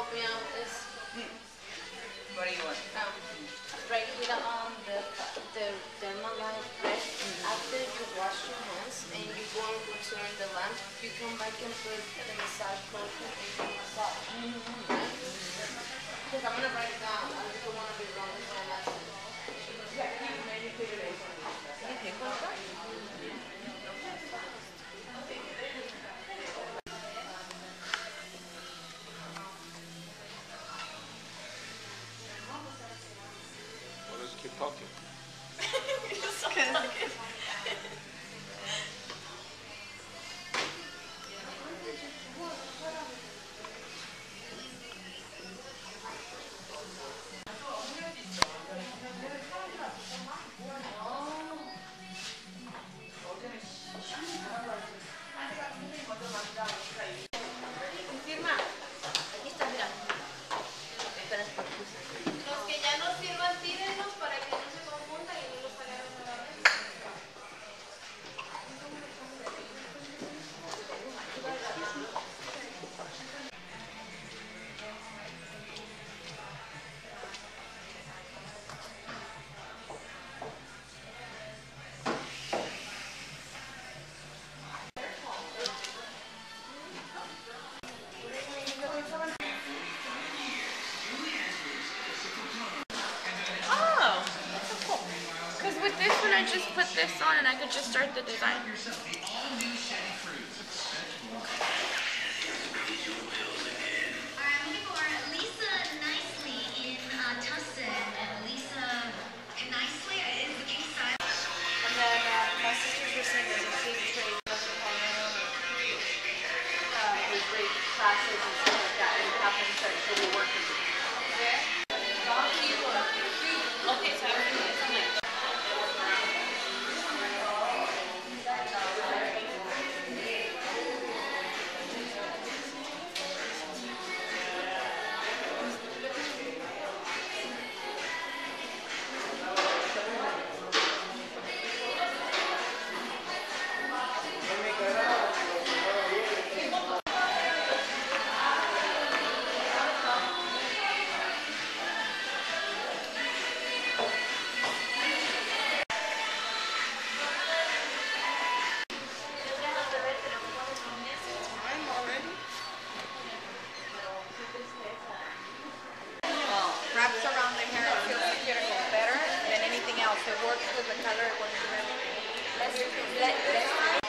help me out with this? What do you want? Right here on the Dermalife bread, after you wash your hands and you go and return the lamp, you come back and put the massage cloth and you massage. Because I'm going to write it down. I just don't want to be wrong with my last name. Well, let's keep talking. Firma. Aquí está, mira. Espera, los que ya no sirvan, tírenlos para que no se confundan y no los agarren a la vez. Oh, that's so cool. Because with this one, I just put this on and I could just start the design. I'm looking for Lisa Nicely in Tustin. Lisa Nicely is the case size. And then my sisters were saying there's a big trade with great classes and stuff like that. And happen to start to work with it. Okay, so I'm going to do something. Wraps around the hair, it feels cuticle better than anything else. It works with the color, it works with everything.